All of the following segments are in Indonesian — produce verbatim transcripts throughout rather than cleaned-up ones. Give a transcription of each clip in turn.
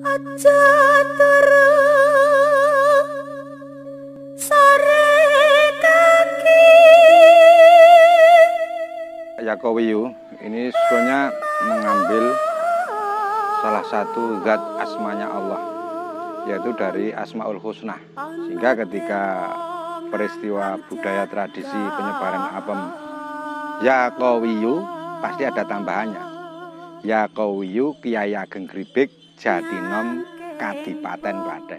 Aja turu sore kaki. Yaqawiyu ini sebenarnya mengambil salah satu zat asmanya Allah, yaitu dari Asmaul Husna. Sehingga ketika peristiwa budaya tradisi penyebaran apem Yaqawiyu pasti ada tambahannya. Yaqawiyu Kiai Ageng Gribik Jatinom Kadipaten Klaten.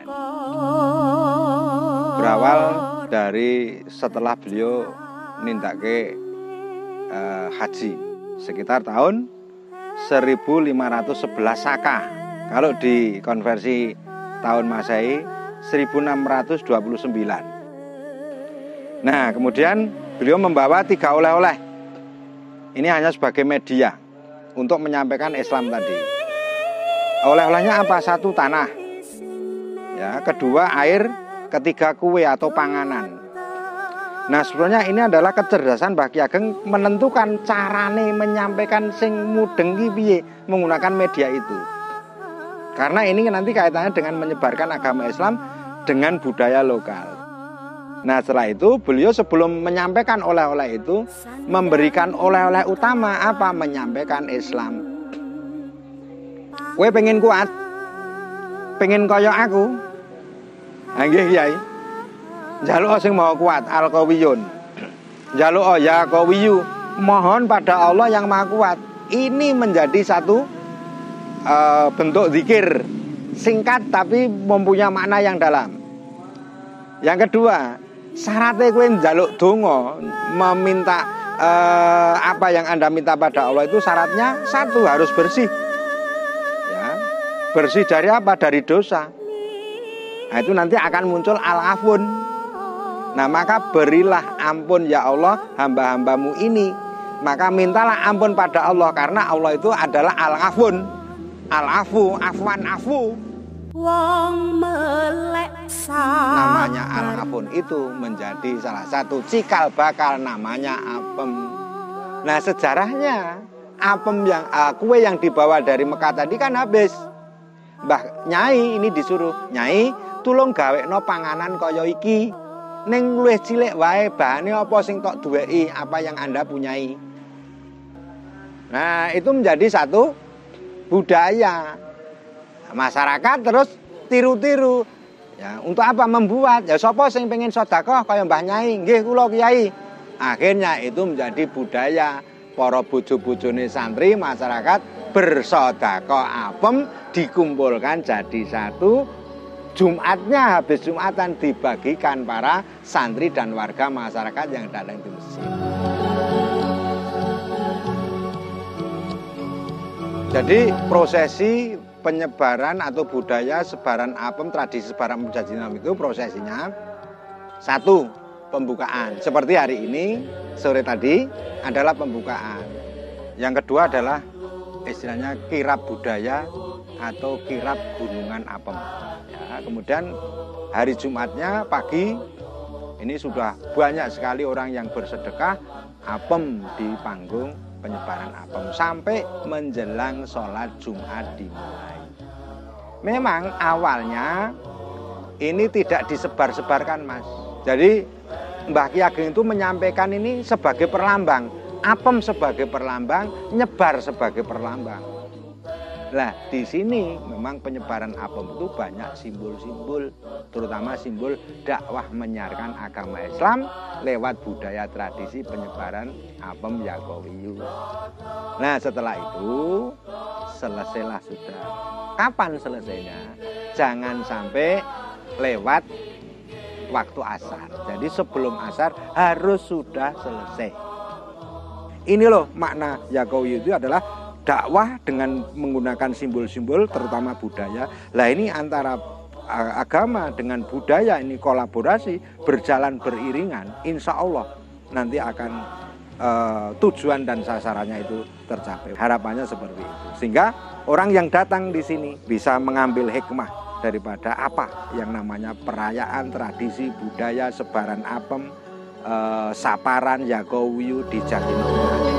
Berawal dari setelah beliau nindake eh, haji sekitar tahun seribu lima ratus sebelas Saka. Kalau dikonversi tahun Masehi seribu enam ratus dua puluh sembilan. Nah, kemudian beliau membawa tiga oleh-oleh. Ini hanya sebagai media untuk menyampaikan Islam tadi. Oleh-olehnya apa? Satu, tanah. Ya, kedua, air, ketiga, kue atau panganan. Nah, sebenarnya ini adalah kecerdasan Mbah Ki Ageng menentukan carane menyampaikan sing mudeng ki piye menggunakan media itu. Karena ini nanti kaitannya dengan menyebarkan agama Islam dengan budaya lokal. Nah, setelah itu beliau sebelum menyampaikan oleh-oleh itu memberikan oleh-oleh utama apa? Menyampaikan Islam. Kowe pengen kuat, pengen kaya aku, nggih Kyai. Njaluk sing mau kuat, Al-Qawiyun. Njaluk ya Qawiyu, mohon pada Allah yang Maha Kuat. Ini menjadi satu uh, bentuk zikir singkat tapi mempunyai makna yang dalam. Yang kedua, syaratnya kowe njaluk donga, meminta uh, apa yang Anda minta pada Allah itu syaratnya satu, harus bersih. Ya, bersih dari apa? Dari dosa. Nah, itu nanti akan muncul al-afun. Nah, maka berilah ampun ya Allah hamba-hambamu ini. Maka mintalah ampun pada Allah, karena Allah itu adalah al-afun. Al-afu, afwan afu. Wong melek Namanya al-afun itu menjadi salah satu cikal bakal namanya apem. Nah, sejarahnya apem yang uh, kue yang dibawa dari Mekah tadi kan habis. Mbah Nyai ini disuruh, Nyai tulung gawekno panganan kaya iki. Ning luwih cilik wae bahane apa sing tok duweki apa yang Anda punyai. Nah, itu menjadi satu budaya. Masyarakat terus tiru-tiru. Ya, untuk apa? Membuat. Ya sapa sing pengen sedekah kaya Mbah Nyai? Nggih kula Kyai. Akhirnya itu menjadi budaya para bojo-bojone santri masyarakat bersedekah apem dikumpulkan jadi satu. Jumatnya habis Jumatan dibagikan para santri dan warga masyarakat yang datang di masjid. Jadi prosesi penyebaran atau budaya sebaran apem, tradisi sebaran Jatinom itu prosesinya satu, pembukaan. Seperti hari ini, sore tadi adalah pembukaan. Yang kedua adalah istilahnya kirab budaya atau kirab gunungan apem. Ya, kemudian hari Jumatnya pagi ini sudah banyak sekali orang yang bersedekah apem di panggung penyebaran apem sampai menjelang sholat Jumat dimulai. Memang awalnya ini tidak disebar-sebarkan, Mas. Jadi Mbah Ki Ageng itu menyampaikan ini sebagai perlambang, apem sebagai perlambang, nyebar sebagai perlambang. Nah, di sini memang penyebaran apem itu banyak simbol-simbol, terutama simbol dakwah menyiarkan agama Islam lewat budaya tradisi penyebaran apem Yaqawiyu. Nah, setelah itu selesailah sudah. Kapan selesainya? Jangan sampai lewat waktu asar. Jadi sebelum asar harus sudah selesai. Ini loh makna Yaqawiyu itu adalah dakwah dengan menggunakan simbol-simbol terutama budaya. Lah ini antara agama dengan budaya ini kolaborasi berjalan beriringan. Insya Allah nanti akan uh, tujuan dan sasarannya itu tercapai. Harapannya seperti itu. Sehingga orang yang datang di sini bisa mengambil hikmah daripada apa yang namanya perayaan, tradisi, budaya, sebaran apem, uh, saparan Yaqawiyu di Jatinom.